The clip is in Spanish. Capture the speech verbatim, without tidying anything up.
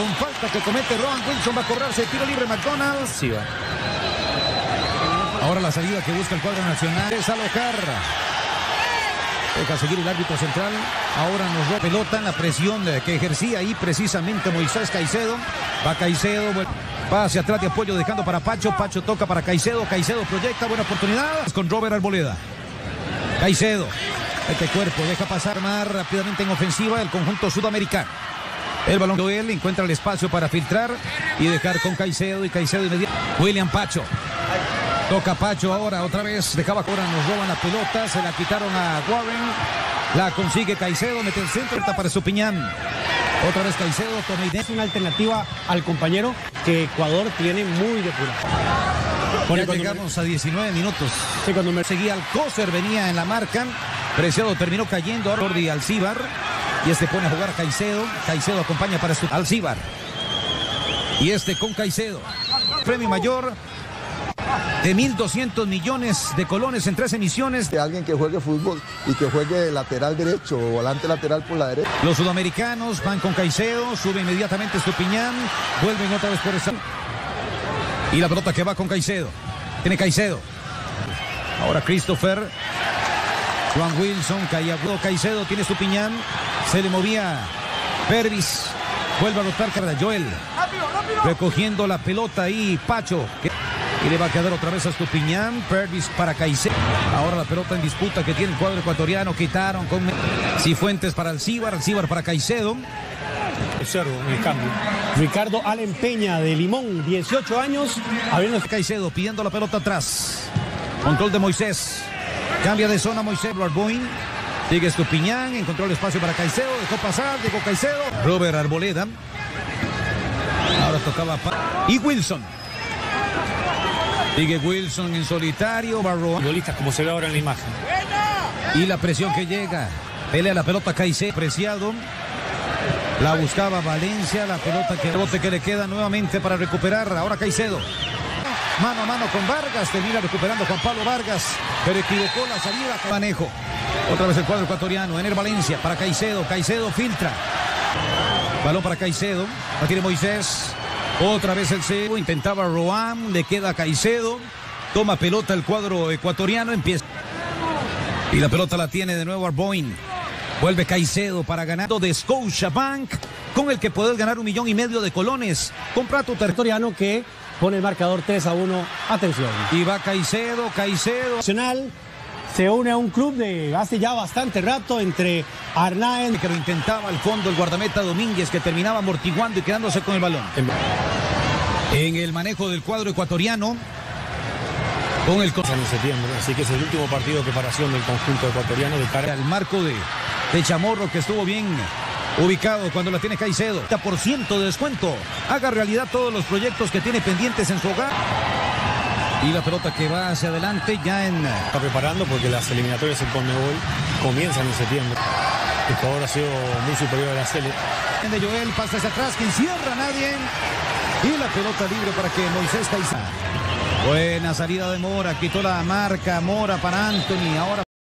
con falta que comete Rowan Wilson. Va a cobrarse el tiro libre McDonald's. Sí, va. Ahora la salida que busca el cuadro nacional es alojar. Deja seguir el árbitro central. Ahora nos roba pelota en la presión que ejercía ahí precisamente Moisés Caicedo. Va Caicedo. Va hacia atrás de apoyo dejando para Pacho. Pacho toca para Caicedo. Caicedo proyecta. Buena oportunidad. Con Robert Arboleda. Caicedo. Este cuerpo deja pasar más rápidamente en ofensiva el conjunto sudamericano. El balón de él encuentra el espacio para filtrar y dejar con Caicedo. Y Caicedo inmediato. William Pacho. Toca Pacho ahora otra vez. Dejaba ahora nos roban la pelota. Se la quitaron a Warren. La consigue Caicedo. Mete el centro. Está para Estupiñán. Otra vez Caicedo. Toma idea. Es una alternativa al compañero que Ecuador tiene muy depurado. Ya llegamos a diecinueve minutos. Sí, cuando me... Seguía Alcócer. Venía en la marca. Preciado terminó cayendo. Ahora Jordi Alcíbar. Y este pone a jugar a Caicedo. Caicedo acompaña para su Alcíbar. Y este con Caicedo. Premio mayor de mil doscientos millones de colones en tres emisiones. De alguien que juegue fútbol y que juegue lateral derecho o volante lateral por la derecha. Los sudamericanos van con Caicedo, sube inmediatamente Estupiñán, vuelven otra vez por esa. Y la pelota que va con Caicedo. Tiene Caicedo. Ahora Christopher. Juan Wilson, caía Caicedo, tiene Estupiñán. Se le movía Pervis. Vuelve a anotar cara Joel. Recogiendo la pelota ahí Pacho. Y le va a quedar otra vez a Estupiñán. Pervis para Caicedo. Ahora la pelota en disputa que tiene el cuadro ecuatoriano. Quitaron con Cifuentes para Alcíbar. Alcíbar para Caicedo. Observo el cambio. Ricardo Allen Peña de Limón, dieciocho años. Abriendo Caicedo pidiendo la pelota atrás. Control de Moisés. Cambia de zona Moisés Arboin. Sigue Estupiñán. Encontró el espacio para Caicedo. Dejó pasar. Llegó Caicedo. Robert Arboleda. Ahora tocaba pa y Wilson. Sigue Wilson en solitario. Barroa. Futbolistas como se ve ahora en la imagen. Y la presión que llega. Pelea la pelota Caicedo. Preciado. La buscaba Valencia. La pelota que, bote que le queda nuevamente para recuperar. Ahora Caicedo. Mano a mano con Vargas. Termina recuperando Juan Pablo Vargas. Pero equivocó la salida. Manejo. Otra vez el cuadro ecuatoriano. Ener Valencia para Caicedo. Caicedo filtra. Balón para Caicedo. La tiene Moisés. Otra vez el cebo. Intentaba Roam. Le queda Caicedo. Toma pelota el cuadro ecuatoriano. Empieza. Y la pelota la tiene de nuevo Arboin. Vuelve Caicedo para ganar de Scotiabank. Con el que puedes ganar un millón y medio de colones. Compra tu territoriano que pone el marcador tres a uno. Atención. Y va Caicedo. Caicedo. Nacional se une a un club de hace ya bastante rato entre Arnaez. Que lo intentaba al fondo el guardameta Domínguez, que terminaba amortiguando y quedándose con el balón. En el manejo del cuadro ecuatoriano. Con el en septiembre, así que es el último partido de preparación del conjunto ecuatoriano de cara al marco de, de Chamorro, que estuvo bien ubicado cuando la tiene Caicedo. treinta por ciento de descuento. Haga realidad todos los proyectos que tiene pendientes en su hogar. Y la pelota que va hacia adelante ya en... Está preparando porque las eliminatorias en Conmebol comienzan en septiembre. Ecuador ha sido muy superior a la Sele. De Joel pasa hacia atrás, que encierra a nadie. Y la pelota libre para que Moisés Caicedo. Buena salida de Mora, quitó la marca Mora para Anthony. Ahora